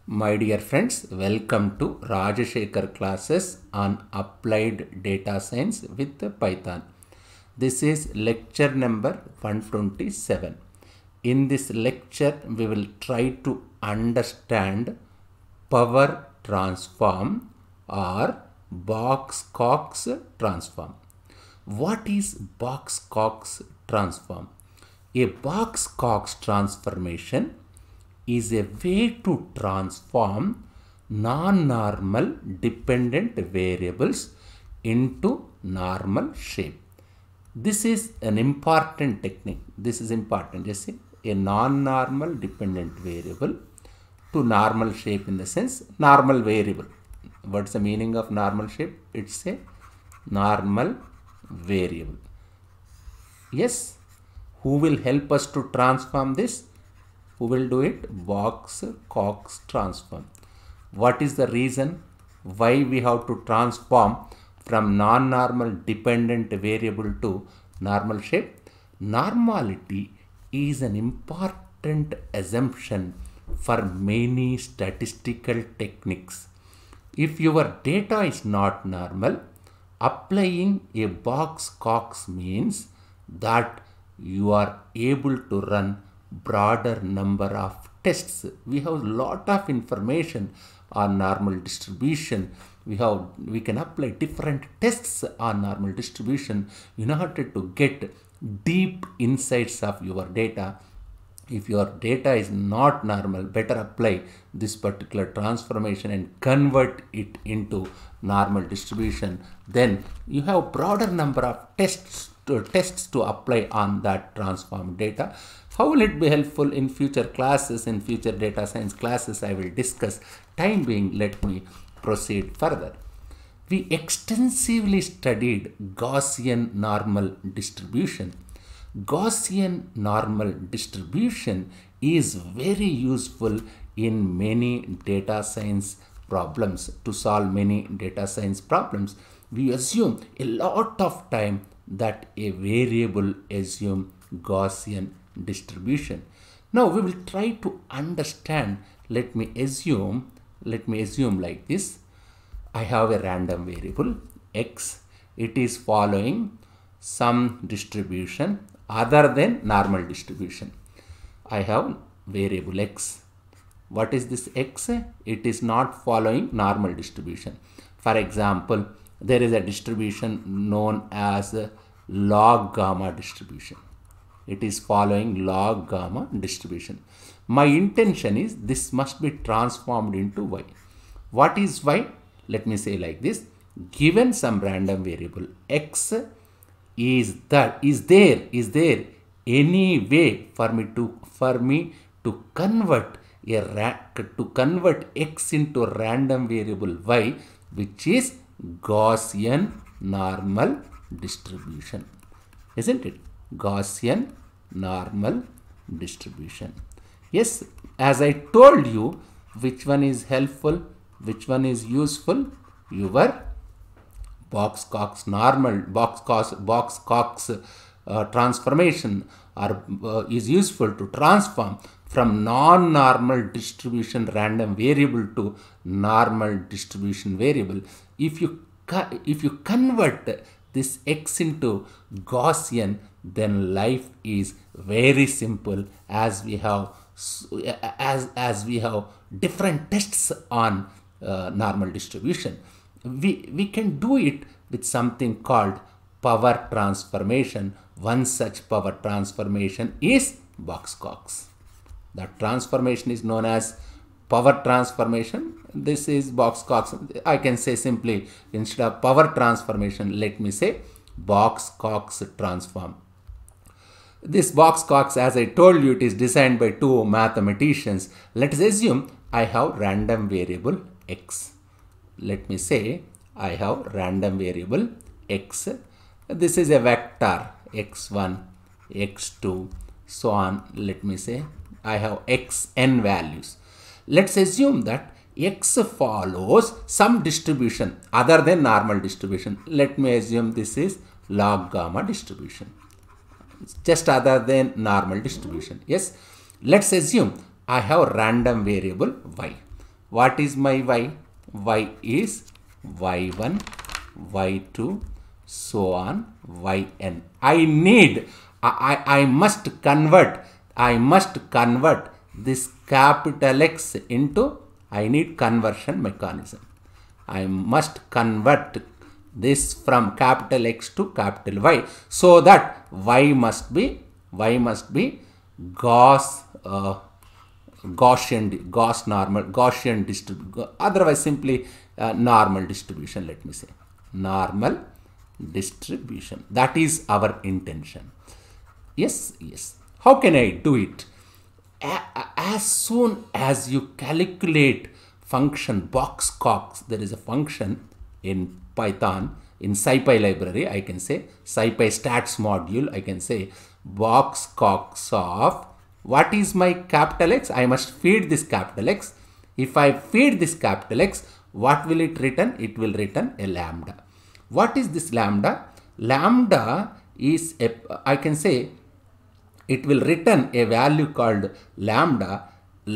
My dear friends, welcome to Rajashekhar classes on applied data science with Python. This is lecture number 127. In this lecture, we will try to understand power transform or Box-Cox transform. What is Box-Cox transform? A Box-Cox transformation is a way to transform non-normal dependent variables into normal shape. This is an important technique. This is important. Just see, a non-normal dependent variable to normal shape in the sense normal variable. What's the meaning of normal shape? It's a normal variable. Yes, who will help us to transform this? Who will do it? Box-Cox transform. What is the reason why we have to transform from non-normal dependent variable to normal shape? Normality is an important assumption for many statistical techniques. If your data is not normal, applying a Box-Cox means that you are able to run broader number of tests. We have a lot of information on normal distribution. We can apply different tests on normal distribution in order to get deep insights of your data. If your data is not normal, better apply this particular transformation and convert it into normal distribution. Then you have broader number of tests to apply on that transformed data. How will it be helpful in future classes? In future data science classes, I will discuss. Time being, let me proceed further. We extensively studied Gaussian normal distribution. Gaussian normal distribution is very useful in many data science problems. To solve many data science problems, we assume a lot of time that a variable assume Gaussian distribution. Now we will try to understand. Let me assume like this. I have a random variable x. It is following some distribution other than normal distribution. I have variable x. What is this x? It is not following normal distribution. For example, there is a distribution known as log gamma distribution. It is following log gamma distribution. My intention is this must be transformed into y. What is y? Let me say like this. Given some random variable x, is there any way for me to convert x into random variable y, which is Gaussian normal distribution, isn't it? Gaussian normal distribution. Yes, as I told you, which one is helpful, which one is useful? Your Box-Cox normal, Box-Cox transformation is useful to transform from non-normal distribution random variable to normal distribution variable. If you convert this x into Gaussian, then life is very simple, as we have different tests on normal distribution. We can do it with something called power transformation. One such power transformation is Box-Cox. That transformation is known as power transformation. This is Box-Cox. I can say simply, instead of power transformation, let me say Box-Cox transform. This Box-Cox, as I told you, it is designed by two mathematicians. Let us assume I have random variable x. Let me say I have random variable x. This is a vector x1, x2, so on. Let me say I have xn values. Let's assume that x follows some distribution other than normal distribution. Let me assume this is log gamma distribution, just other than normal distribution. Yes, let's assume I have random variable y. What is my y? Y is y1, y2, so on, yn. I must convert this capital X into, I need conversion mechanism. I must convert this from capital X to capital Y, so that y must be Gaussian distribution, otherwise simply normal distribution, let me say normal distribution. That is our intention. Yes. How can I do it? As soon as you calculate function boxcox, there is a function in Python, in SciPy library, I can say SciPy stats module, I can say boxcox of, what is my capital X? I must feed this capital X. If I feed this capital X, what will it return? It will return a lambda. What is this lambda? Lambda is I can say it will return a value called lambda,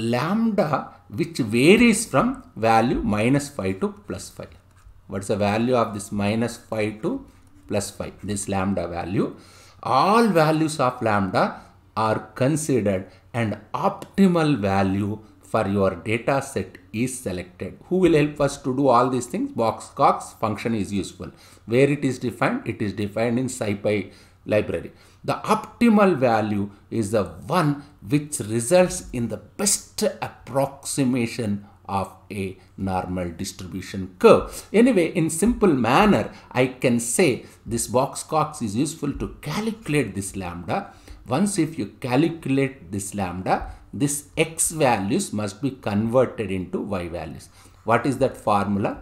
which varies from value -5 to +5. What is the value of this -5 to +5? This lambda value. All values of lambda are considered and optimal value for your data set is selected. Who will help us to do all these things? Boxcox function is useful. Where it is defined? It is defined in SciPy library. The optimal value is the one which results in the best approximation of a normal distribution curve. Anyway, in simple manner, I can say this boxcox is useful to calculate this lambda. Once if you calculate this lambda, this x values must be converted into y values. What is that formula?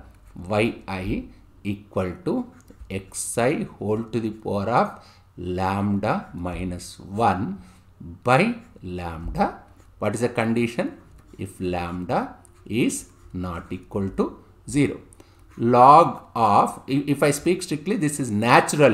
yi equal to xi whole to the power of lambda minus 1 by lambda. What is the condition? If lambda is not equal to 0. Log of, if I speak strictly, this is natural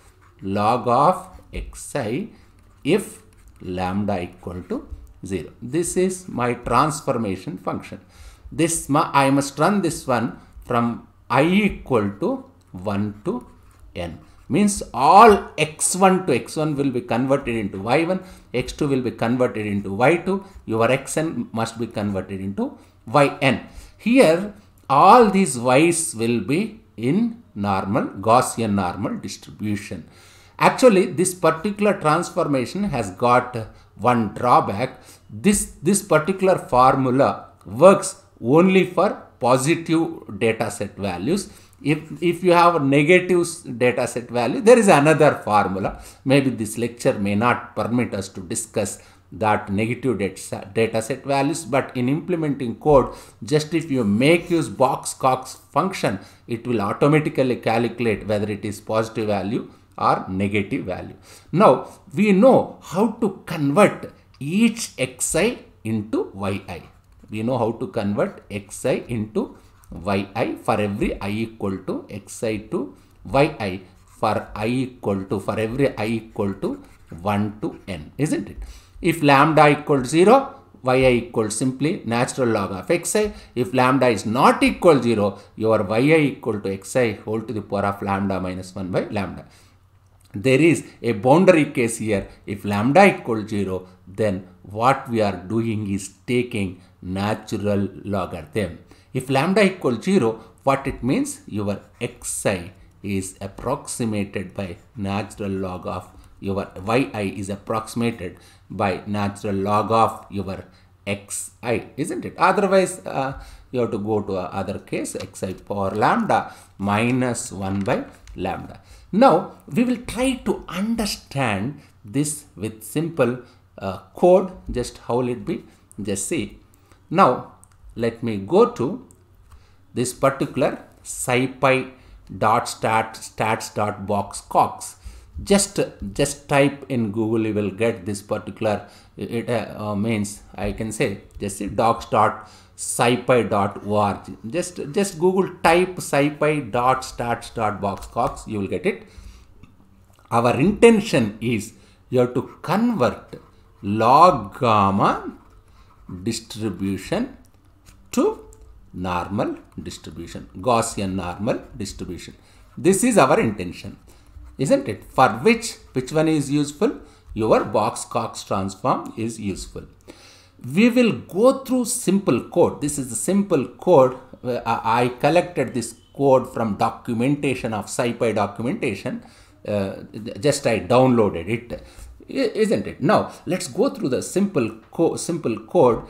log of xi if lambda equal to 0. This is my transformation function. This I must run this one from I equal to 1 to n. Means all x1 to x1 will be converted into y1, x2 will be converted into y2, your xn must be converted into yn. Here all these y's will be in normal Gaussian normal distribution. Actually, this particular transformation has got one drawback. This particular formula works only for positive data set values. If you have a negative data set value, there is another formula. Maybe this lecture may not permit us to discuss that negative data set values, but in implementing code, just if you make use boxcox function, it will automatically calculate whether it is positive value or negative value. Now we know how to convert each xi into yi. We know how to convert xi into yi for every I equal to xi to yi for every I equal to 1 to n, isn't it? If lambda equals 0, yi equals simply natural log of xi. If lambda is not equal 0, your yi equal to xi whole to the power of lambda minus 1 by lambda. There is a boundary case here. If lambda equals 0, then what we are doing is taking natural logarithm. If lambda equals 0, what it means? Your xi is approximated by natural log of your yi is approximated by natural log of your xi, isn't it? Otherwise, you have to go to other case, xi power lambda minus 1 by lambda. Now, we will try to understand this with simple code. Just how will it be? Just see. Now, let me go to this particular scipy.stats.boxcox. Just type in Google, you will get this particular, it means I can say just see docs.scipy.org. Just Google type scipy.stats.boxcox, you will get it. Our intention is you have to convert log gamma distribution to normal distribution, Gaussian normal distribution. This is our intention, isn't it? For which one is useful? Your Box-Cox transform is useful. We will go through simple code. This is the simple code. I collected this code from documentation of SciPy documentation. Just I downloaded it, isn't it? Now let's go through the simple code.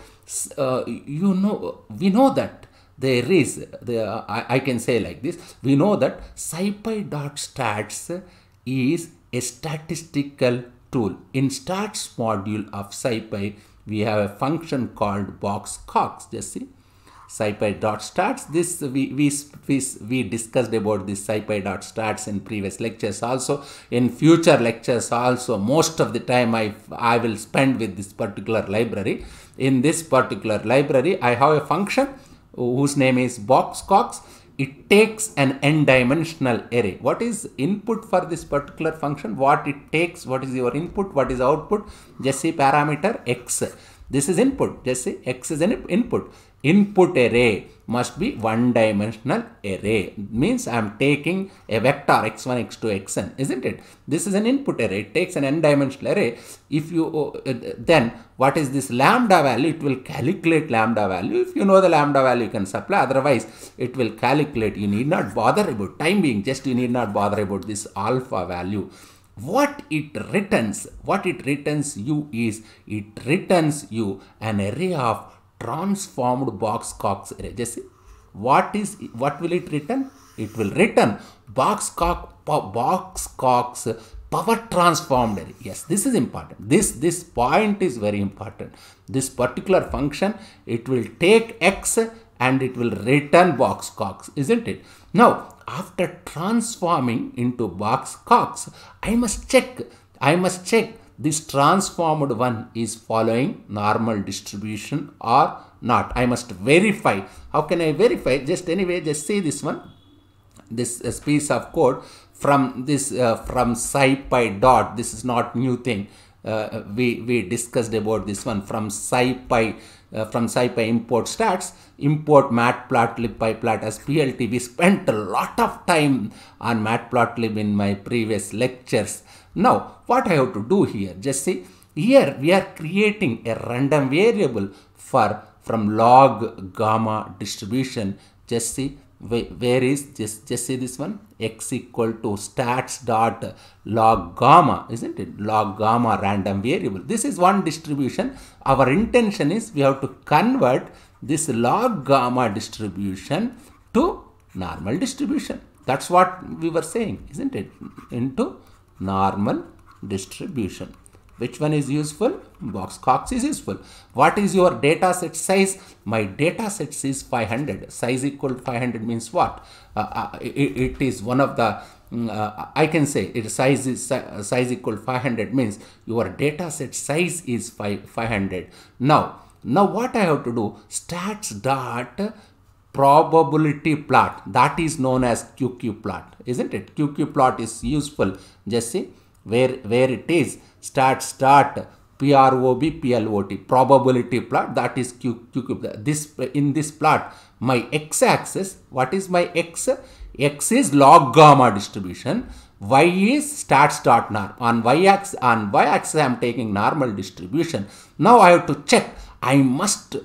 We know that there is I can say like this. We know that SciPy.stats is a statistical tool. In stats module of SciPy, we have a function called Box-Cox. Just see, SciPy.stats. This we discussed about this SciPy.stats in previous lectures. Also in future lectures also, most of the time I will spend with this particular library. In this particular library, I have a function whose name is Box-Cox. It takes an n-dimensional array. What is input for this particular function? What it takes? What is your input? What is output? Just see parameter x. This is input. Just see x is an input. Input array must be one-dimensional array. Means I am taking a vector x1, x2, xn, isn't it? This is an input array. It takes an n-dimensional array. If you then what is this lambda value? It will calculate lambda value. If you know the lambda value, you can supply. Otherwise, it will calculate. You need not bother about time being. Just you need not bother about this alpha value. What it returns you is, it returns you an array of transformed Box-Cox array. Just see, what will it return? It will return Box-Cox power transformed array. Yes, this is important. This point is very important. This particular function, it will take x and it will return Box-Cox, isn't it? Now, after transforming into Box-Cox, I must check this transformed one is following normal distribution or not. I must verify. How can I verify? Just anyway, just see this one. This piece of code from this from SciPy dot. This is not new thing. We discussed about this one from SciPy. From SciPy import stats, import matplotlib pyplot as PLT. We spent a lot of time on matplotlib in my previous lectures. Now, what I have to do here? Just see, here we are creating a random variable from log gamma distribution. Just see, where is just see this one, x equal to stats dot log gamma, isn't it? Log gamma random variable. This is one distribution. Our intention is we have to convert this log gamma distribution to normal distribution. That's what we were saying, isn't it? Into normal distribution. Which one is useful? Box-Cox is useful. What is your data set size? My data set is 500. Size equal to 500 means what? It is one of the, I can say it size equal to 500 means your data set size is 500. Now what I have to do? Stats dot probability plot, that is known as QQ plot, isn't it? QQ plot is useful. Just see where it is. Stats dot PROB probability plot, that is QQ. This in this plot, my x-axis, what is my x? X is log gamma distribution. Y is stats dot norm. On y-axis I am taking normal distribution. Now I have to check. I must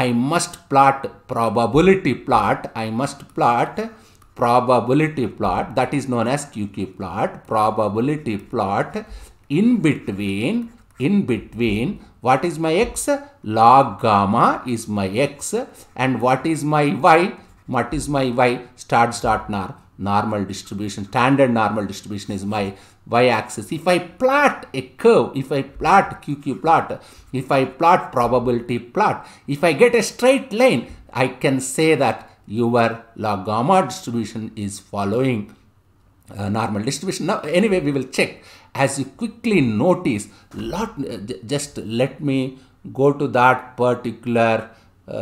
plot probability plot. I must plot probability plot, that is known as QQ plot. Probability plot in between, what is my x? Log gamma is my x, and what is my y? What is my y? Stats dot norm. Normal distribution, standard normal distribution is my y-axis. If I plot a curve, if I plot QQ plot, if I plot probability plot, if I get a straight line, I can say that your log gamma distribution is following normal distribution. Now, anyway, we will check. As you quickly notice, just let me go to that particular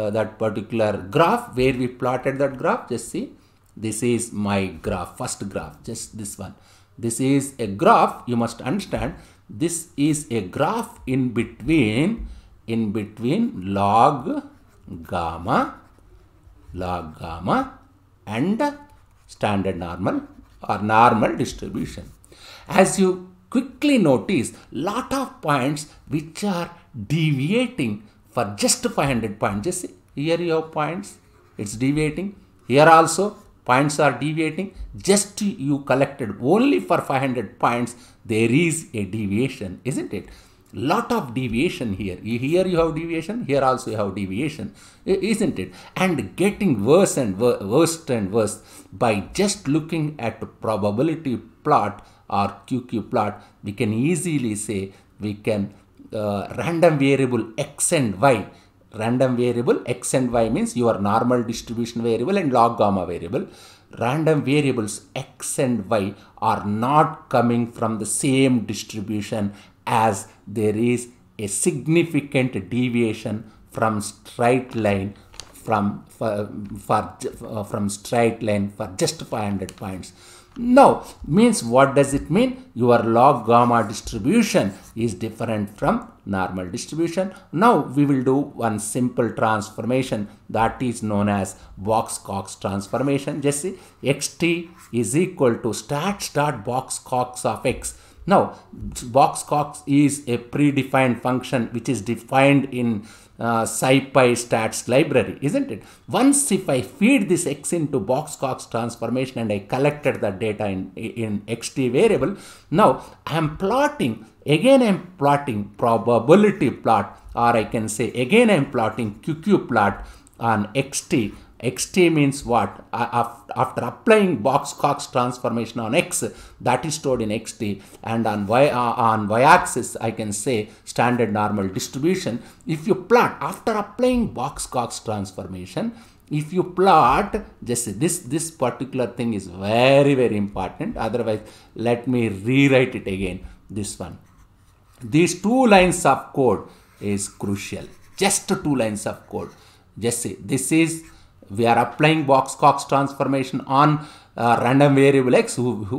graph where we plotted that graph. Just see. This is my graph, first graph, just this one. This is a graph, you must understand. This is a graph in between log gamma log gamma and standard normal or normal distribution. As you quickly notice, lot of points which are deviating for just 500 points. Just see, here you have points, it's deviating. Here also points are deviating. Just you collected only for 500 points, there is a deviation, isn't it? Lot of deviation here. Here you have deviation, here also you have deviation, isn't it? And getting worse and worse by just looking at probability plot or QQ plot. We can easily say we can random variable x and y. Random variable x and y means your normal distribution variable and log gamma variable. Random variables x and y are not coming from the same distribution, as there is a significant deviation from straight line from straight line for just 500 points. Now, means what does it mean? Your log gamma distribution is different from normal distribution. Now, we will do one simple transformation that is known as Box-Cox transformation. Just see, xt is equal to stat Box-Cox of x. Now, Box-Cox is a predefined function which is defined in SciPy stats library, isn't it? Once if I feed this x into Box-Cox transformation and I collected the data in xt variable, now I am plotting, again I am plotting probability plot, or I can say again I am plotting QQ plot on xt. xt means what? After applying Box-Cox transformation on x, that is stored in xt, and on y-axis I can say standard normal distribution. If you plot after applying Box-Cox transformation, if you plot, just see, this particular thing is very important. Otherwise, let me rewrite it again. This one, these 2 lines of code is crucial. Just 2 lines of code. Just see, this is, we are applying Box-Cox transformation on random variable x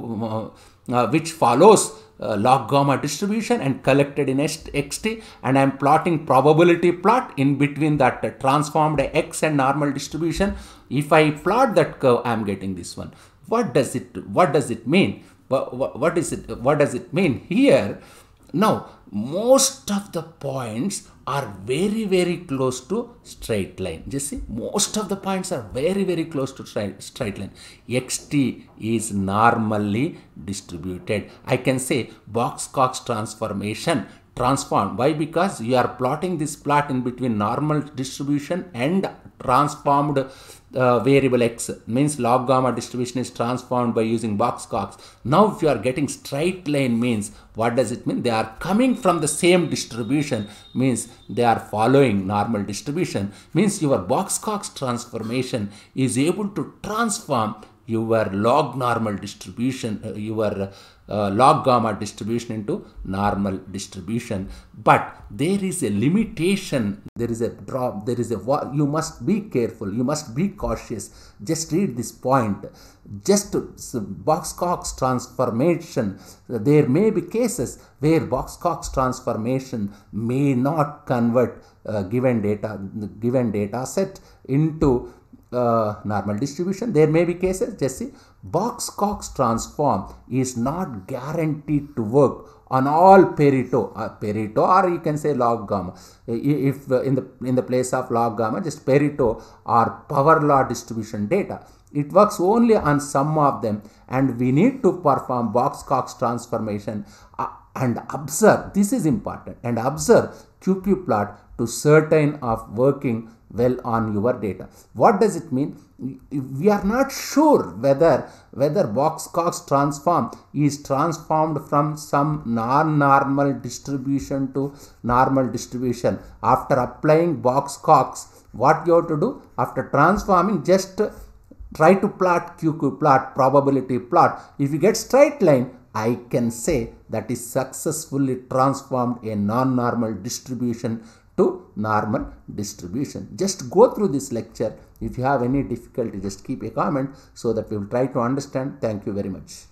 which follows log gamma distribution and collected in xt, and I am plotting probability plot in between that transformed x and normal distribution. If I plot that curve, I am getting this one. What does it mean? What does it mean here? Now, most of the points are very close to straight line. Just see, most of the points are very close to straight line. xt is normally distributed. I can say Box-Cox transformation transformed. Why? Because you are plotting this plot in between normal distribution and transformed variable x, means log gamma distribution is transformed by using Box-Cox. Now, if you are getting straight line, means what does it mean? They are coming from the same distribution, means they are following normal distribution, means your Box-Cox transformation is able to transform your log normal distribution, your log gamma distribution into normal distribution. But there is a limitation, there is a drop, there is a, you must be careful, you must be cautious. Just read this point. Just Box-Cox transformation, there may be cases where Box-Cox transformation may not convert given data set into normal distribution. There may be cases. Just see, Box-Cox transform is not guaranteed to work on all Pareto, or you can say log gamma. If in the place of log gamma, just Pareto or power law distribution data, it works only on some of them, and we need to perform Box-Cox transformation and observe. This is important, and observe QQ plot to certain of working well on your data. What does it mean? We are not sure whether Box-Cox transform is transformed from some non-normal distribution to normal distribution. After applying Box-Cox, what you have to do? After transforming, just try to plot QQ plot, probability plot. If you get straight line, I can say that is successfully transformed a non-normal distribution to normal distribution. Just go through this lecture. If you have any difficulty, just keep a comment so that we will try to understand. Thank you very much.